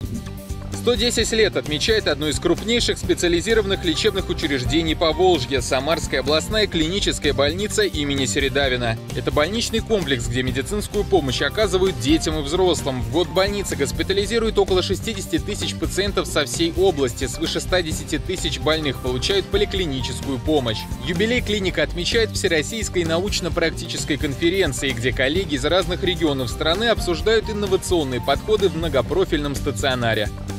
110 лет отмечает одно из крупнейших специализированных лечебных учреждений Поволжья – Самарская областная клиническая больница имени Середавина. Это больничный комплекс, где медицинскую помощь оказывают детям и взрослым. В год больница госпитализирует около 60 тысяч пациентов со всей области, свыше 110 тысяч больных получают поликлиническую помощь. Юбилей клиника отмечает Всероссийской научно-практической конференции, где коллеги из разных регионов страны обсуждают инновационные подходы в многопрофильном стационаре.